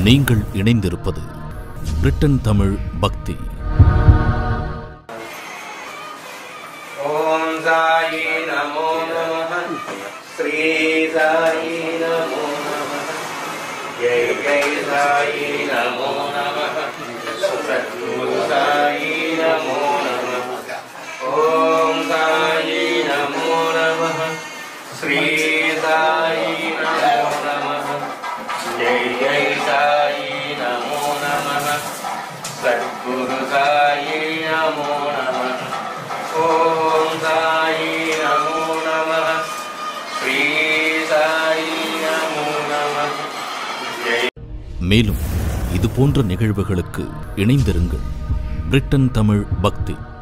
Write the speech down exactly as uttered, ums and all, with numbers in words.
நீங்கள் இணைந்திருப்பது பிரிட்டன் தமிழ் பக்தி. ஓம் சாயி நமோ நமः. ஸ்ரீ சாயி நமோ நமः. ஜெய் ஜெய் சாயி நமோ நமः. சத்குரு சாயி நமோ நமः. ஓம் சாயி நமோ நமः. ஸ்ரீ சாயி நமோ நமः. ஜெய் ஜெய் சாயி நமோ நமः. சத்குரு சாயி நமோ நமः. ஓம் சாயி நமோ நமः. ஸ்ரீ சாயி நமோ நமः. மேலும் இது போன்ற நிகழ்வுகளுக்கு இணைந்திருங்கள். பிரிட்டன் தமிழ் பக்தி.